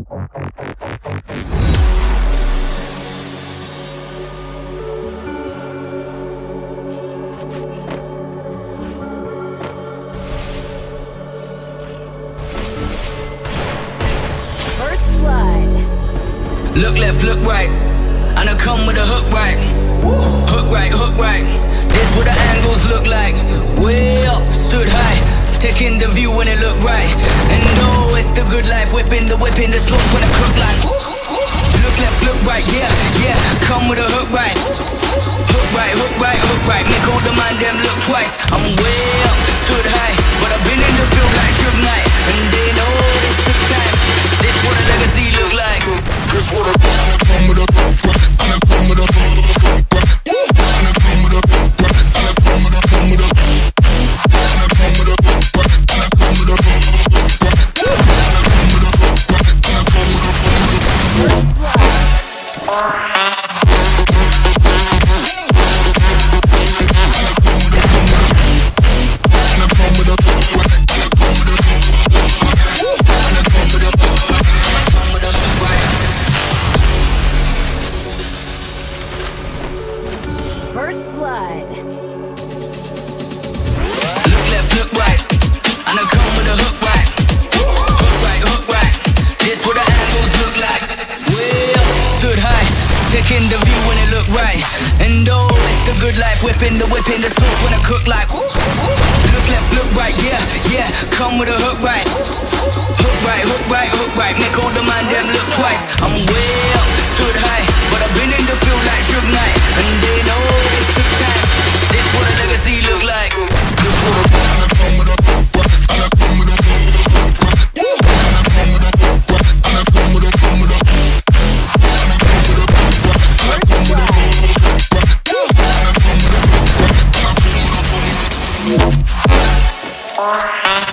First blood. Look left, look right, and I come with a hook right. Hook right, hook right. This what the angles look like. Way up, stood high, taking the view when it look right. And oh, it's the good life, whipping the slope when I cook like. Look left, look right, yeah, yeah. Come with a hook right. Hook right, hook right, hook right. Make all the man them look twice. I'm way up, stood high, but I've been in the field like Suge Knight. And they know this took time. This what a legacy look like. This what a come with a hook right. And I come with a hook right. And I come with a hook right. And I come with a come with a and I come with a hook right. And I come with a hook right. And I come with a hook right. And I come with a First blood. First blood. look left, look right, and I come with a hook right. Hook right, hook right. This what the angles look like. Way up, stood high, taking the view when it look right. And oh, it's the good life, whipping the slope when I cook like. Look left, look right, yeah, yeah. Come with a hook right. Hook right, hook right, hook right. Make all the man them look twice. I'm way up, stood high, but I've been in the field like Suge Knight. And they know this took time. This what a legacy look like. This what a and I come with a hook right. And I come with a hook right. And I come with a hook right. And I come with a come with a and I come with a hook right. And I come with a hook right. And I come with a hook right. And I come with a